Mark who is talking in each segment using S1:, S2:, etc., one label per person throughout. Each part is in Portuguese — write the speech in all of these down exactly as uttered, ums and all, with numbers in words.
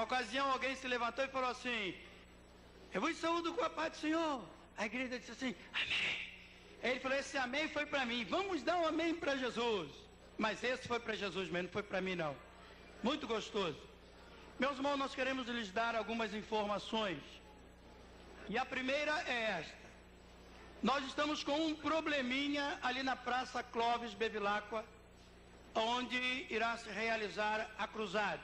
S1: Uma ocasião alguém se levantou e falou assim: eu vos saúdo com a paz do Senhor. A igreja disse assim: amém. Aí ele falou: esse amém foi para mim, vamos dar um amém para Jesus. Mas esse foi para Jesus mesmo, não foi para mim não. Muito gostoso. Meus irmãos, nós queremos lhes dar algumas informações. E a primeira é esta: nós estamos com um probleminha ali na Praça Clóvis Bevilacqua, onde irá se realizar a cruzada.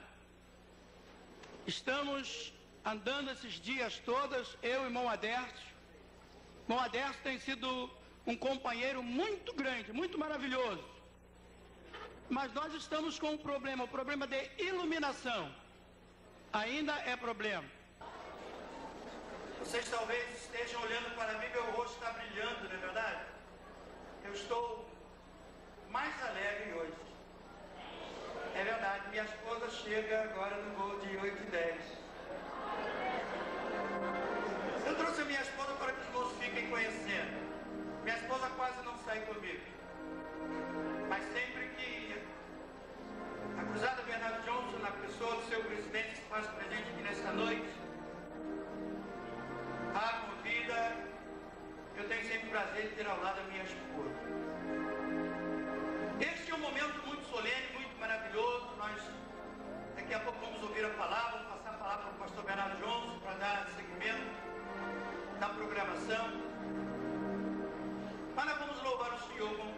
S1: Estamos andando esses dias todos, eu e irmão Adércio. Irmão Adércio tem sido um companheiro muito grande, muito maravilhoso. Mas nós estamos com um problema, o problema de iluminação. Ainda é problema. Vocês talvez estejam olhando para mim, meu rosto está brilhando, não é verdade? Eu estou mais alegre hoje. É verdade, minha esposa chega agora no voo de oito e dez. Eu trouxe a minha esposa para que os irmãos fiquem conhecendo. Minha esposa quase não sai comigo. Mas sempre que a Cruzada Bernardo Johnson, na pessoa do seu presidente, se faz presente aqui nesta noite, a convida, eu tenho sempre o prazer de ter ao lado a minha esposa. Este é um momento muito solene, muito maravilhoso. Nós daqui a pouco vamos ouvir a palavra, vou passar a palavra para o pastor Bernardo Johnson para dar seguimento da programação. Mas nós vamos louvar o Senhor com